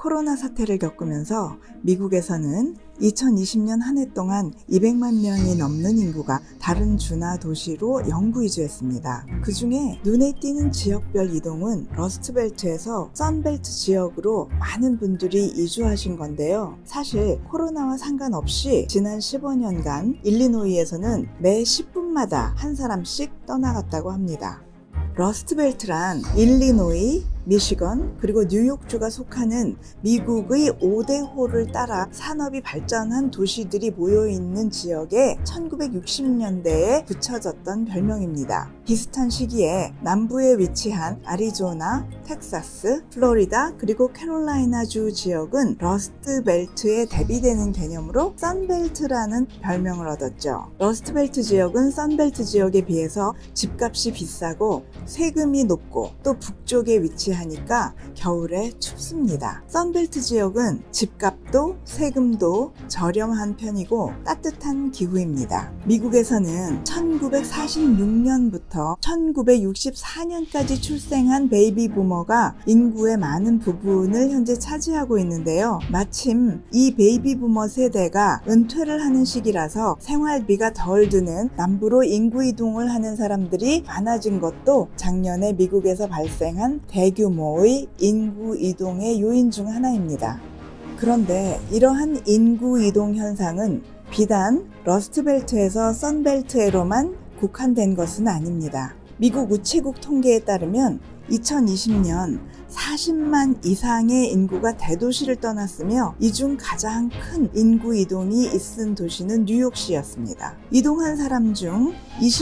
코로나 사태를 겪으면서 미국에서는 2020년 한 해 동안 200만 명이 넘는 인구가 다른 주나 도시로 영구 이주했습니다. 그 중에 눈에 띄는 지역별 이동은 러스트벨트에서 선벨트 지역으로 많은 분들이 이주하신 건데요. 사실 코로나와 상관없이 지난 15년간 일리노이에서는 매 10분마다 한 사람씩 떠나갔다고 합니다. 러스트벨트란 일리노이, 미시건, 그리고 뉴욕주가 속하는 미국의 5대 호를 따라 산업이 발전한 도시들이 모여있는 지역에 1960년대에 붙여졌던 별명입니다. 비슷한 시기에 남부에 위치한 아리조나, 텍사스, 플로리다, 그리고 캐롤라이나주 지역은 러스트벨트에 대비되는 개념으로 선벨트라는 별명을 얻었죠. 러스트벨트 지역은 선벨트 지역에 비해서 집값이 비싸고 세금이 높고 또 북쪽에 위치하니까 겨울에 춥습니다. 선벨트 지역은 집값도 세금도 저렴한 편이고 따뜻한 기후입니다. 미국에서는 1946년부터 1964년까지 출생한 베이비 부머가 인구의 많은 부분을 현재 차지하고 있는데요. 마침 이 베이비 부머 세대가 은퇴를 하는 시기라서 생활비가 덜 드는 남부로 인구 이동을 하는 사람들이 많아진 것도 작년에 미국에서 발생한 대규모의 인구 이동의 요인 중 하나입니다. 그런데 이러한 인구 이동 현상은 비단 러스트벨트에서 선벨트에로만 국한된 것은 아닙니다. 미국 우체국 통계에 따르면 2020년 40만 이상의 인구가 대도시를 떠났으며 이 중 가장 큰 인구 이동이 있은 도시는 뉴욕시였습니다. 이동한 사람 중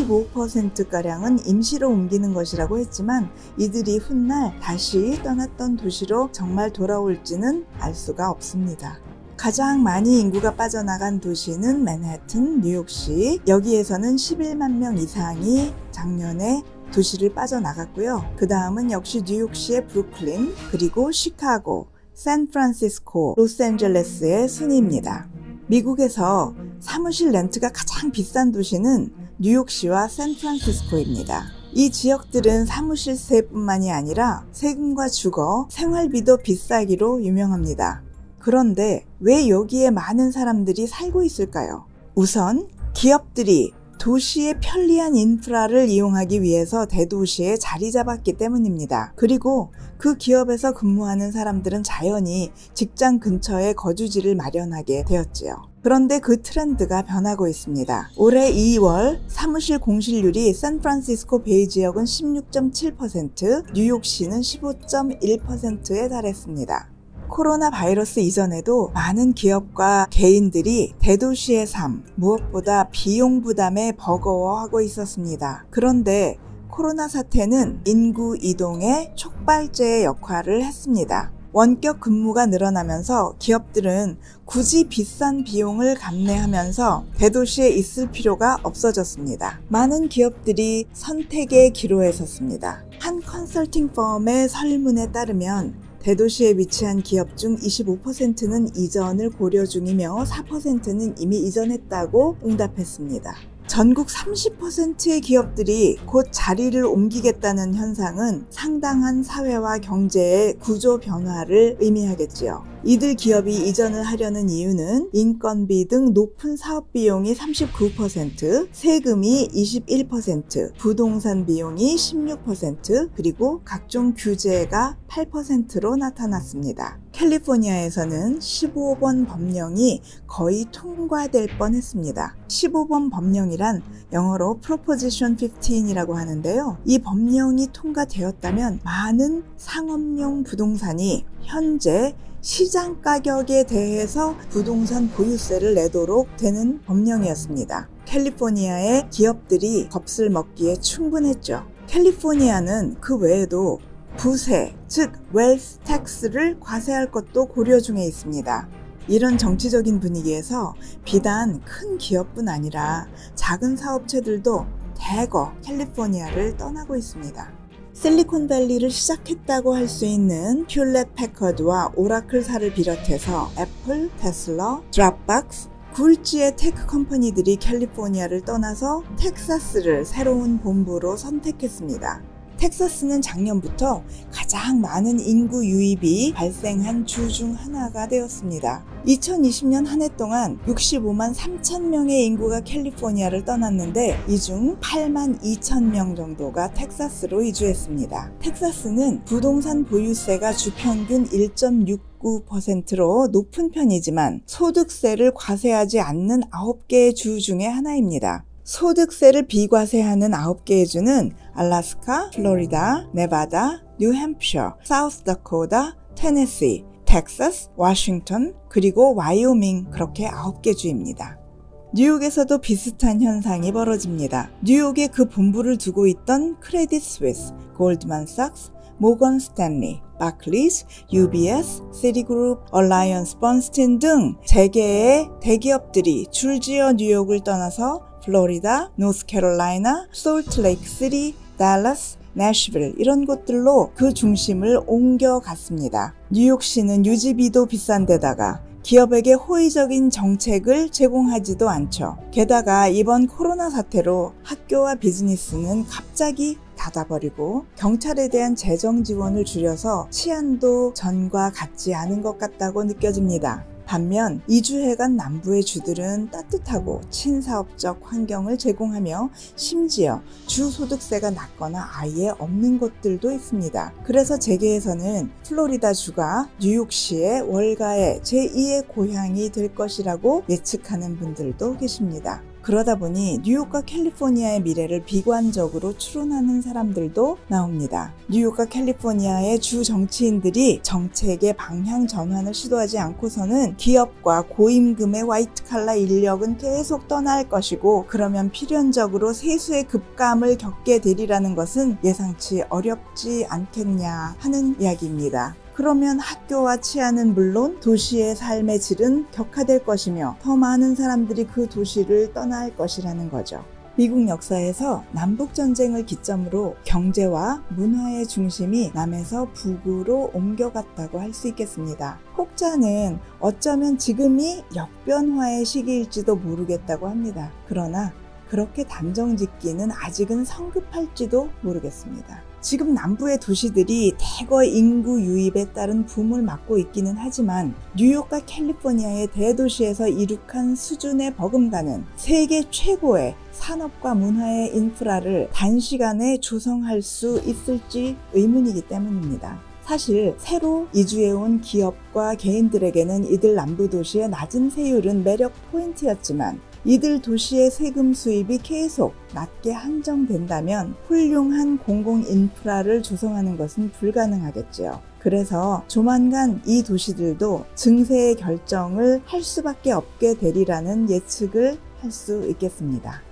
25%가량은 임시로 옮기는 것이라고 했지만 이들이 훗날 다시 떠났던 도시로 정말 돌아올지는 알 수가 없습니다. 가장 많이 인구가 빠져나간 도시는 맨해튼, 뉴욕시. 여기에서는 11만 명 이상이 작년에 도시를 빠져나갔고요. 그 다음은 역시 뉴욕시의 브루클린, 그리고 시카고, 샌프란시스코, 로스앤젤레스의 순입니다. 미국에서 사무실 렌트가 가장 비싼 도시는 뉴욕시와 샌프란시스코입니다. 이 지역들은 사무실세뿐만이 아니라 세금과 주거, 생활비도 비싸기로 유명합니다. 그런데 왜 여기에 많은 사람들이 살고 있을까요? 우선 기업들이 도시의 편리한 인프라를 이용하기 위해서 대도시에 자리 잡았기 때문입니다. 그리고 그 기업에서 근무하는 사람들은 자연히 직장 근처에 거주지를 마련하게 되었지요. 그런데 그 트렌드가 변하고 있습니다. 올해 2월 사무실 공실률이 샌프란시스코 베이 지역은 16.7%, 뉴욕시는 15.1%에 달했습니다. 코로나 바이러스 이전에도 많은 기업과 개인들이 대도시의 삶, 무엇보다 비용 부담에 버거워하고 있었습니다. 그런데 코로나 사태는 인구 이동의 촉발제의 역할을 했습니다. 원격 근무가 늘어나면서 기업들은 굳이 비싼 비용을 감내하면서 대도시에 있을 필요가 없어졌습니다. 많은 기업들이 선택의 기로에 섰습니다. 한 컨설팅 펌의 설문에 따르면 대도시에 위치한 기업 중 25%는 이전을 고려 중이며 4%는 이미 이전했다고 응답했습니다. 전국 30%의 기업들이 곧 자리를 옮기겠다는 현상은 상당한 사회와 경제의 구조 변화를 의미하겠지요. 이들 기업이 이전을 하려는 이유는 인건비 등 높은 사업 비용이 39%, 세금이 21%, 부동산 비용이 16%, 그리고 각종 규제가 8%로 나타났습니다. 캘리포니아에서는 15번 법령이 거의 통과될 뻔했습니다. 15번 법령이란 영어로 Proposition 15이라고 하는데요. 이 법령이 통과되었다면 많은 상업용 부동산이 현재 시장 가격에 대해서 부동산 보유세를 내도록 되는 법령이었습니다. 캘리포니아의 기업들이 겁을 먹기에 충분했죠. 캘리포니아는 그 외에도 부세, 즉 웰스 텍스를 과세할 것도 고려 중에 있습니다. 이런 정치적인 분위기에서 비단 큰 기업뿐 아니라 작은 사업체들도 대거 캘리포니아를 떠나고 있습니다. 실리콘밸리를 시작했다고 할 수 있는 퓈렛 패커드와 오라클사를 비롯해서 애플, 테슬라, 드랍박스, 굴지의 테크 컴퍼니들이 캘리포니아를 떠나서 텍사스를 새로운 본부로 선택했습니다. 텍사스는 작년부터 가장 많은 인구 유입이 발생한 주 중 하나가 되었습니다. 2020년 한 해 동안 65만 3천 명의 인구가 캘리포니아를 떠났는데 이 중 8만 2천 명 정도가 텍사스로 이주했습니다. 텍사스는 부동산 보유세가 주평균 1.69%로 높은 편이지만 소득세를 과세하지 않는 9개의 주 중에 하나입니다. 소득세를 비과세하는 9개의 주는 알래스카, 플로리다, 네바다, 뉴햄프셔, 사우스다코타, 테네시, 텍사스, 워싱턴, 그리고 와이오밍 그렇게 9개 주입니다. 뉴욕에서도 비슷한 현상이 벌어집니다. 뉴욕에 그 본부를 두고 있던 크레딧 스위스, 골드만삭스, 모건 스탠리, 바클리스, UBS, 시티그룹, 얼라이언스 번스틴 등 재계의 대기업들이 줄지어 뉴욕을 떠나서 플로리다, 노스캐롤라이나, 솔트레이크 시티, 달라스, 내셔빌 이런 곳들로 그 중심을 옮겨갔습니다. 뉴욕시는 유지비도 비싼 데다가 기업에게 호의적인 정책을 제공하지도 않죠. 게다가 이번 코로나 사태로 학교와 비즈니스는 갑자기 닫아버리고 경찰에 대한 재정 지원을 줄여서 치안도 전과 같지 않은 것 같다고 느껴집니다. 반면 이주해간 남부의 주들은 따뜻하고 친사업적 환경을 제공하며 심지어 주 소득세가 낮거나 아예 없는 곳들도 있습니다. 그래서 재계에서는 플로리다 주가 뉴욕시의 월가의 제2의 고향이 될 것이라고 예측하는 분들도 계십니다. 그러다 보니 뉴욕과 캘리포니아의 미래를 비관적으로 추론하는 사람들도 나옵니다. 뉴욕과 캘리포니아의 주 정치인들이 정책의 방향 전환을 시도하지 않고서는 기업과 고임금의 화이트칼라 인력은 계속 떠날 것이고 그러면 필연적으로 세수의 급감을 겪게 되리라는 것은 예상치 어렵지 않겠냐 하는 이야기입니다. 그러면 학교와 치안은 물론 도시의 삶의 질은 격화될 것이며 더 많은 사람들이 그 도시를 떠날 것이라는 거죠. 미국 역사에서 남북전쟁을 기점으로 경제와 문화의 중심이 남에서 북으로 옮겨갔다고 할 수 있겠습니다. 혹자는 어쩌면 지금이 역변화의 시기일지도 모르겠다고 합니다. 그러나 그렇게 단정짓기는 아직은 성급할지도 모르겠습니다. 지금 남부의 도시들이 대거 인구 유입에 따른 붐을 맞고 있기는 하지만 뉴욕과 캘리포니아의 대도시에서 이룩한 수준의 버금가는 세계 최고의 산업과 문화의 인프라를 단시간에 조성할 수 있을지 의문이기 때문입니다. 사실 새로 이주해온 기업과 개인들에게는 이들 남부 도시의 낮은 세율은 매력 포인트였지만 이들 도시의 세금 수입이 계속 낮게 한정된다면 훌륭한 공공 인프라를 조성하는 것은 불가능하겠지요. 그래서 조만간 이 도시들도 증세의 결정을 할 수밖에 없게 되리라는 예측을 할 수 있겠습니다.